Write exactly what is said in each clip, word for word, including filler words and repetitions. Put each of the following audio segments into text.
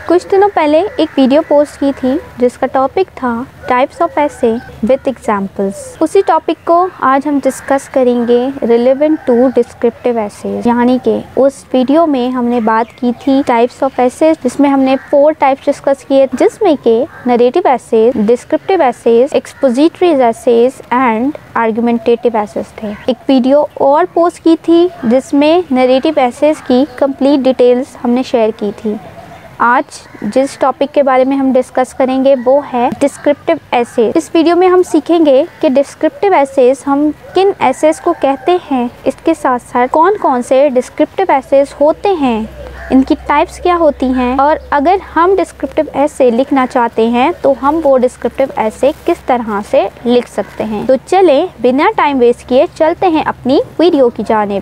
कुछ दिनों पहले एक वीडियो पोस्ट की थी जिसका टॉपिक था types of essay with examples. उसी टॉपिक को आज हम डिस्कस करेंगे रिलेवेंट टू डिस्क्रिप्टिव एसेज, यानी कि उस वीडियो में हमने बात की थी टाइप्स ऑफ एसेज, जिसमें हमने फोर टाइप्स डिस्कस किए, जिसमें के narrative essays, descriptive essays, expository essays and argumentative essays थे। एक वीडियो और पोस्ट की थी जिसमें नरेटिव एसेज की कंप्लीट डिटेल्स हमने शेयर की थी। आज जिस टॉपिक के बारे में हम डिस्कस करेंगे वो है डिस्क्रिप्टिव एसेज। इस वीडियो में हम सीखेंगे कि डिस्क्रिप्टिव एसेज हम किन एसेज को कहते हैं, इसके साथ साथ कौन कौन से डिस्क्रिप्टिव एसेज होते हैं, इनकी टाइप्स क्या होती हैं, और अगर हम डिस्क्रिप्टिव एसे लिखना चाहते हैं तो हम वो डिस्क्रिप्टिव एसे किस तरह से लिख सकते हैं। तो चलें बिना टाइम वेस्ट किए चलते हैं अपनी वीडियो की जानिब।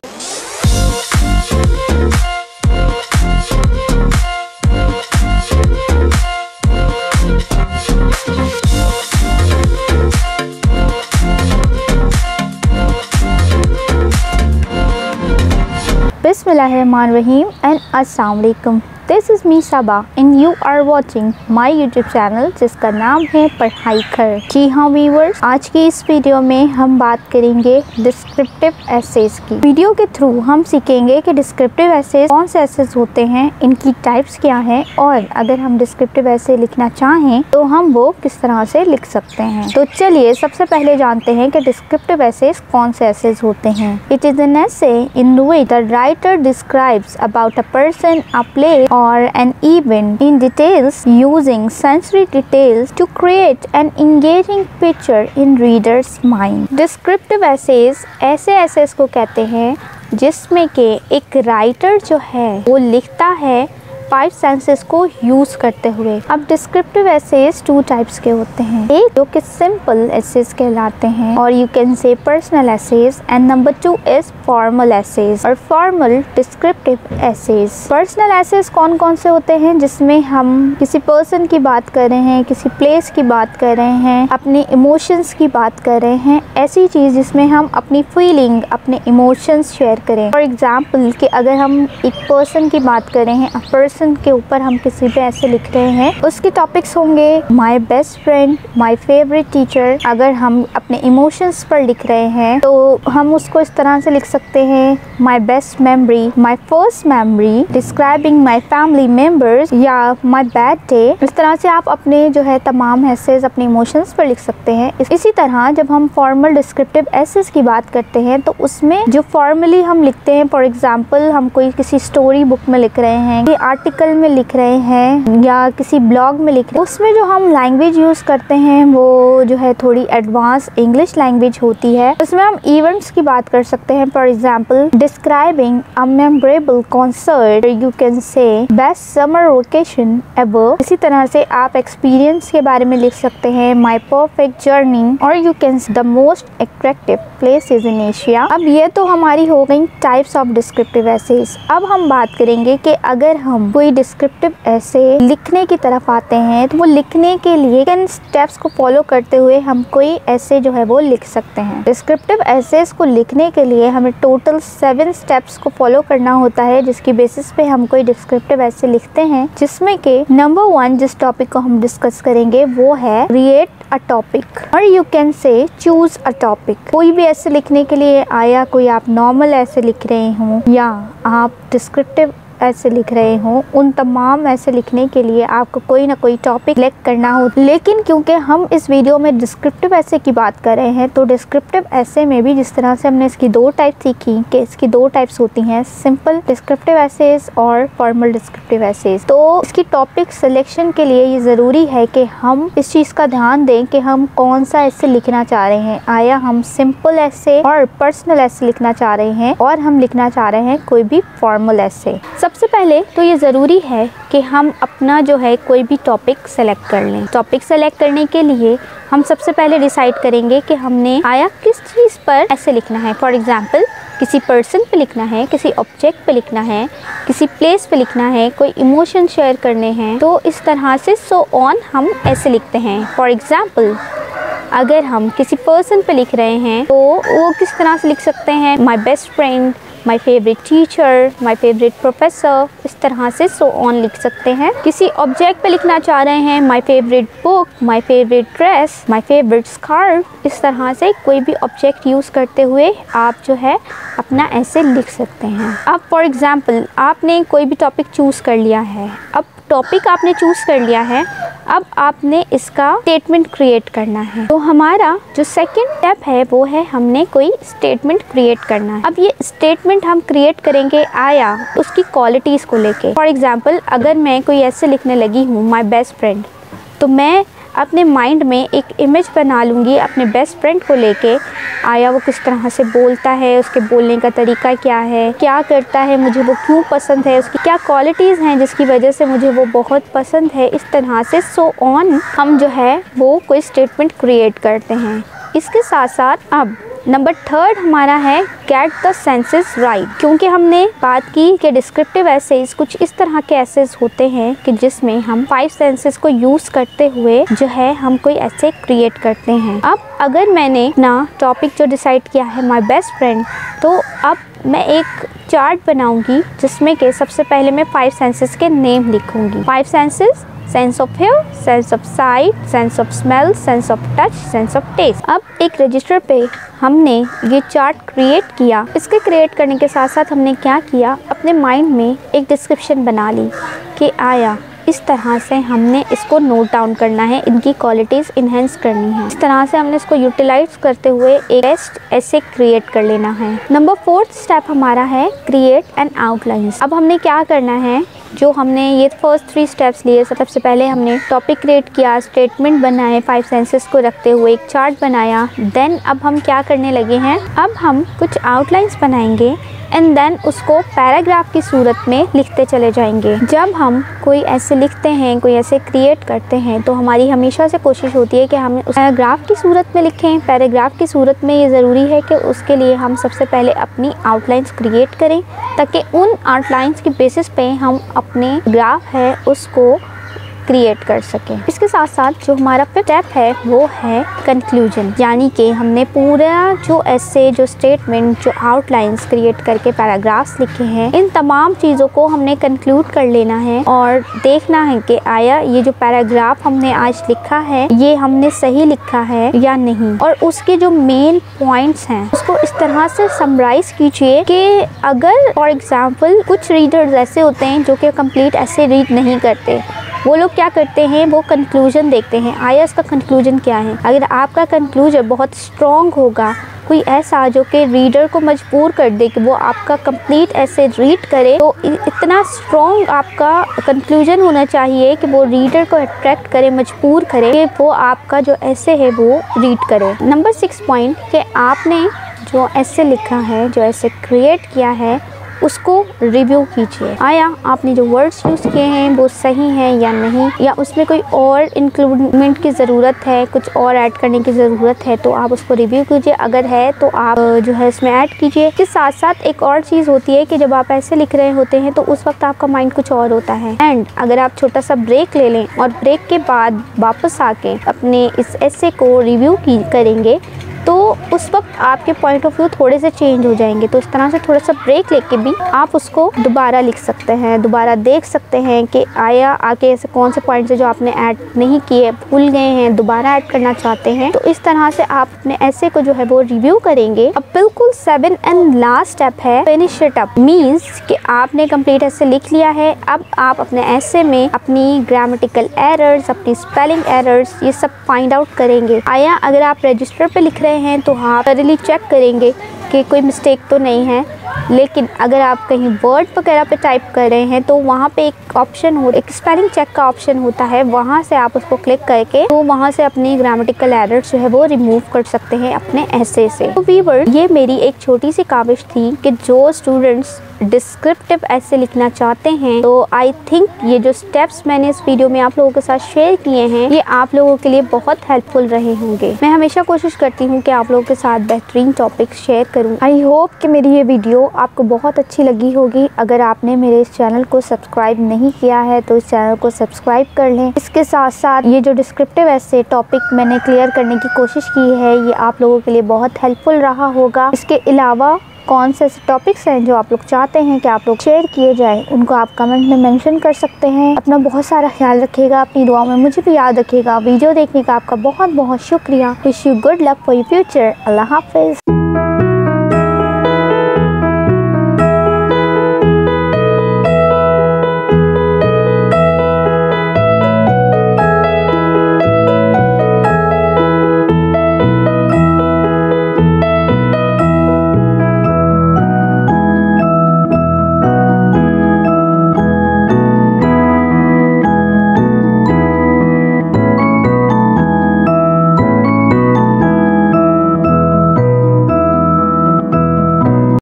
Bismillahirrahmanirrahim and Assalamualaikum। This is me Sabah and you are watching my YouTube channel जिसका नाम है पढ़ाई कर। जी हाँ व्यूअर्स, आज की इस वीडियो में हम बात करेंगे डिस्क्रिप्टिव एसेज की। वीडियो के थ्रू हम सीखेंगे कि डिस्क्रिप्टिव एसेज कौन से एसेज होते हैं, इनकी टाइप्स क्या हैं, और अगर हम डिस्क्रिप्टिव एसे लिखना चाहें तो हम वो किस तरह से लिख सकते हैं। तो चलिए सबसे पहले जानते हैं कि डिस्क्रिप्टिव एसेज कौन से एसेज होते हैं। It is an essay in which the writer describes about a person, a place or an event in details using sensory details to create an engaging picture in reader's mind। Descriptive essays ऐसे essays को कहते हैं जिसमें के एक writer जो है वो लिखता है फाइव सेंसेस को यूज करते हुए। अब डिस्क्रिप्टिव एसेज टू टाइप्स के होते हैं, एक जो कि सिंपल एसेज कहलाते हैं और you can say personal essays, and number two is formal essays और formal descriptive essays. Personal essays कौन कौन से होते हैं, जिसमें हम किसी पर्सन की बात कर रहे हैं, किसी प्लेस की बात कर रहे हैं, अपने इमोशंस की बात कर रहे हैं, ऐसी चीज जिसमें हम अपनी फीलिंग, अपने इमोशंस शेयर करें। फॉर एग्जाम्पल कि अगर हम एक पर्सन की बात कर रहे हैं, अ पर्सन के ऊपर हम किसी पे ऐसे लिख रहे हैं, उसके टॉपिक्स होंगे my best friend, my favourite teacher. अगर हम अपने इमोशंस पर लिख रहे हैं तो हम उसको इस तरह से लिख सकते हैं my best memory, my first memory, describing my family members, या माय बैड डे। इस तरह से आप अपने जो है तमाम एसेज अपने इमोशंस पर लिख सकते हैं। इसी तरह जब हम फॉर्मल डिस्क्रिप्टिव एसेज की बात करते हैं तो उसमें जो फॉर्मली हम लिखते हैं, फॉर एग्जाम्पल हम कोई किसी स्टोरी बुक में लिख रहे हैं, आर्टिकल में लिख रहे हैं, या किसी ब्लॉग में लिख रहे हैं, उसमें जो हम लैंग्वेज यूज करते हैं वो जो है थोड़ी एडवांस इंग्लिश लैंग्वेज होती है। उसमें हम इवेंट्स की बात कर सकते हैं, for example describing a memorable concert, you can say best summer vacation ever. इसी तरह से आप एक्सपीरियंस के बारे में लिख सकते हैं माय परफेक्ट जर्नी, और you can the most attractive places in Asia. अब ये तो हमारी हो गई टाइप्स ऑफ डिस्क्रिप्टिव एसेज। अब हम बात करेंगे कि अगर हम कोई डिस्क्रिप्टिव ऐसे लिखने की तरफ आते हैं तो वो लिखने के लिए किन स्टेप्स को फॉलो करते हुए हम कोई ऐसे जो है वो लिख सकते हैं। डिस्क्रिप्टिव एसेज को लिखने के लिए हमें टोटल सेवन स्टेप्स को फॉलो करना होता है, जिसकी बेसिस पे हम कोई डिस्क्रिप्टिव ऐसे लिखते हैं, जिसमें के नंबर वन जिस टॉपिक को हम डिस्कस करेंगे वो है क्रिएट अ टॉपिक, और you can say choose a topic. कोई भी ऐसे लिखने के लिए आया, कोई आप नॉर्मल ऐसे लिख रहे हो या आप डिस्क्रिप्टिव ऐसे लिख रहे हो, उन तमाम ऐसे लिखने के लिए आपको कोई ना कोई टॉपिक सिलेक्ट करना हो। लेकिन क्योंकि हम इस वीडियो में डिस्क्रिप्टिव ऐसे की बात कर रहे हैं तो डिस्क्रिप्टिव ऐसे में भी जिस तरह से हमने इसकी दो टाइप सीखी कि इसकी दो टाइप्स होती हैं, सिंपल डिस्क्रिप्टिव एसेज और फॉर्मल डिस्क्रिप्टिव एसेज। तो इसकी टॉपिक सिलेक्शन के लिए ये ज़रूरी है कि हम इस चीज़ का ध्यान दें कि हम कौन सा ऐसे लिखना चाह रहे हैं। आया हम सिंपल ऐसे और पर्सनल ऐसे लिखना चाह रहे हैं, और हम लिखना चाह रहे हैं कोई भी फॉर्मल ऐसे। सबसे पहले तो ये ज़रूरी है कि हम अपना जो है कोई भी टॉपिक सेलेक्ट कर लें। टॉपिक सेलेक्ट करने के लिए हम सबसे पहले डिसाइड करेंगे कि हमने आया किस चीज़ पर ऐसे लिखना है। फॉर एग्जांपल किसी पर्सन पे लिखना है, किसी ऑब्जेक्ट पे लिखना है, किसी प्लेस पे लिखना है, कोई इमोशन शेयर करने हैं, तो इस तरह से सो ऑन हम ऐसे लिखते हैं। फॉर एग्जांपल अगर हम किसी पर्सन पे लिख रहे हैं तो वो किस तरह से लिख सकते हैं, my best friend, my favourite teacher, my favourite professor, इस तरह से सो ऑन लिख सकते हैं। किसी ऑब्जेक्ट पे लिखना चाह रहे हैं, my favourite book, my favourite dress, my favourite scarf, इस तरह से कोई भी ऑब्जेक्ट यूज़ करते हुए आप जो है अपना ऐसे लिख सकते हैं। अब फॉर एग्ज़ाम्पल आपने कोई भी टॉपिक चूज़ कर लिया है, अब टॉपिक आपने चूज़ कर लिया है, अब आपने इसका स्टेटमेंट क्रिएट करना है। तो हमारा जो सेकंड स्टेप है वो है हमने कोई स्टेटमेंट क्रिएट करना है। अब ये स्टेटमेंट हम क्रिएट करेंगे आया उसकी क्वालिटीज़ को लेके। फॉर एग्जांपल अगर मैं कोई ऐसे लिखने लगी हूँ माय बेस्ट फ्रेंड, तो मैं अपने माइंड में एक इमेज बना लूँगी अपने बेस्ट फ्रेंड को लेके। आया वो किस तरह से बोलता है, उसके बोलने का तरीका क्या है, क्या करता है, मुझे वो क्यों पसंद है, उसकी क्या क्वालिटीज़ हैं जिसकी वजह से मुझे वो बहुत पसंद है, इस तरह से सो ऑन हम जो है वो कोई स्टेटमेंट क्रिएट करते हैं। इसके साथ साथ अब नंबर थर्ड हमारा है गेट द सेंसेस राइट, क्योंकि हमने बात की कि डिस्क्रिप्टिव एसेज कुछ इस तरह के एसेज होते हैं कि जिसमें हम फाइव सेंसेस को यूज़ करते हुए जो है हम कोई ऐसे क्रिएट करते हैं। अब अगर मैंने अपना टॉपिक जो डिसाइड किया है माय बेस्ट फ्रेंड, तो अब मैं एक चार्ट बनाऊंगी जिसमें के सबसे पहले मैं फाइव सेंसेस के नेम लिखूंगी। Five senses, sense of hear, sense of sight, sense of smell, sense of touch, sense of taste. अब एक रजिस्टर पे हमने ये चार्ट क्रिएट किया। इसके क्रिएट करने के साथ साथ हमने क्या किया, अपने माइंड में एक डिस्क्रिप्शन बना ली कि आया इस तरह से हमने इसको नोट डाउन करना है, इनकी क्वालिटीज़ इन्हेंस करनी है। इस तरह से हमने इसको यूटिलाइज करते हुए एक बेस्ट ऐसे क्रिएट कर लेना है। नंबर फोर्थ स्टेप हमारा है क्रिएट एन आउटलाइंस। अब हमने क्या करना है, जो हमने ये फर्स्ट थ्री स्टेप्स लिए, सबसे पहले हमने टॉपिक क्रिएट किया, स्टेटमेंट बनाए, फाइव सेंसेस को रखते हुए एक चार्ट बनाया। देन अब हम क्या करने लगे हैं, अब हम कुछ आउटलाइंस बनाएंगे एंड देन उसको पैराग्राफ की सूरत में लिखते चले जाएंगे। जब हम कोई ऐसे लिखते हैं, कोई ऐसे क्रिएट करते हैं, तो हमारी हमेशा से कोशिश होती है कि हम उस पैराग्राफ की सूरत में लिखें। पैराग्राफ की सूरत में ये ज़रूरी है कि उसके लिए हम सबसे पहले अपनी आउटलाइंस क्रिएट करें, ताकि उन आउटलाइंस की बेसिस पे हम अपने ग्राफ है उसको क्रिएट कर सकें। इसके साथ साथ जो हमारा फिफ्थ स्टेप है वो है कंक्लूजन, यानी कि हमने पूरा जो ऐसे जो स्टेटमेंट जो आउटलाइंस क्रिएट करके पैराग्राफ्स लिखे हैं, इन तमाम चीज़ों को हमने कंक्लूड कर लेना है और देखना है कि आया ये जो पैराग्राफ हमने आज लिखा है ये हमने सही लिखा है या नहीं, और उसके जो मेन पॉइंट्स हैं उसको इस तरह से समराइज कीजिए कि अगर फॉर एग्जाम्पल कुछ रीडर्स ऐसे होते हैं जो कि कंप्लीट ऐसे रीड नहीं करते, वो लोग क्या करते हैं, वो कंक्लूजन देखते हैं, आया इसका कंक्लूजन क्या है। अगर आपका कंक्लूजन बहुत स्ट्रॉन्ग होगा, कोई ऐसा जो कि रीडर को मजबूर कर दे कि वो आपका कंप्लीट ऐसे रीड करे, तो इतना स्ट्रॉन्ग आपका कंक्लूजन होना चाहिए कि वो रीडर को अट्रैक्ट करे, मजबूर करे कि वो आपका जो ऐसे है वो रीड करे। नंबर सिक्स पॉइंट कि आपने जो ऐसे लिखा है, जो ऐसे क्रिएट किया है, उसको रिव्यू कीजिए। आया आपने जो वर्ड्स यूज़ किए हैं वो सही हैं या नहीं, या उसमें कोई और इंक्लूडमेंट की ज़रूरत है, कुछ और ऐड करने की ज़रूरत है, तो आप उसको रिव्यू कीजिए। अगर है तो आप जो है इसमें ऐड कीजिए। इसके साथ साथ एक और चीज़ होती है कि जब आप ऐसे लिख रहे होते हैं तो उस वक्त आपका माइंड कुछ और होता है, एंड अगर आप छोटा सा ब्रेक ले लें और ब्रेक के बाद वापस आके अपने इस ऐसे को रिव्यू की करेंगे, तो उस वक्त आपके पॉइंट ऑफ व्यू थोड़े से चेंज हो जाएंगे। तो इस तरह से थोड़ा सा ब्रेक लेके भी आप उसको दोबारा लिख सकते हैं, दोबारा देख सकते हैं कि आया आके ऐसे कौन से पॉइंट्स है जो आपने ऐड नहीं किए, भूल गए हैं, दोबारा ऐड करना चाहते हैं। तो इस तरह से आप अपने ऐसे को जो है वो रिव्यू करेंगे। अब बिल्कुल सेवन एंड लास्ट स्टेप है फिनिश इट अप, मीन्स कि आपने कंप्लीट ऐसे लिख लिया है। अब आप अपने ऐसे में अपनी ग्रामेटिकल एरर्स, अपनी स्पेलिंग एरर्स, ये सब फाइंड आउट करेंगे। आया अगर आप रजिस्टर पे लिख रहे हैं तो आप थॉरली चेक करेंगे कि कोई मिस्टेक तो नहीं है, लेकिन अगर आप कहीं वर्ड वगैरह पे टाइप कर रहे हैं तो वहाँ पे एक ऑप्शन हो, एक स्पेलिंग चेक का ऑप्शन होता है, वहाँ से आप उसको क्लिक करके तो वहाँ से अपनी ग्रामेटिकल एरर्स जो है वो रिमूव कर सकते हैं अपने ऐसे से। तो व्यूअर्स, ये मेरी एक छोटी सी काविश थी कि जो स्टूडेंट्स डिस्क्रिप्टिव ऐसे लिखना चाहते हैं, तो आई थिंक ये जो स्टेप्स मैंने इस वीडियो में आप लोगों के साथ शेयर किए हैं ये आप लोगों के लिए बहुत हेल्पफुल रहे होंगे। मैं हमेशा कोशिश करती हूँ कि आप लोगों के साथ बेहतरीन टॉपिक शेयर करूँ। आई होप कि मेरी ये वीडियो आपको बहुत अच्छी लगी होगी। अगर आपने मेरे इस चैनल को सब्सक्राइब नहीं किया है तो इस चैनल को सब्सक्राइब कर लें। इसके साथ साथ ये जो डिस्क्रिप्टिव ऐसे टॉपिक मैंने क्लियर करने की कोशिश की है ये आप लोगों के लिए बहुत हेल्पफुल रहा होगा। इसके अलावा कौन से ऐसे टॉपिक्स हैं जो आप लोग चाहते हैं कि आप लोग शेयर किए जाए, उनको आप कमेंट में मेंशन कर सकते हैं। अपना बहुत सारा ख्याल रखिएगा, अपनी दुआ में मुझे भी याद रखिएगा। वीडियो देखने का आपका बहुत बहुत शुक्रिया। Wish you good luck for your future. अल्लाह हाफिज़।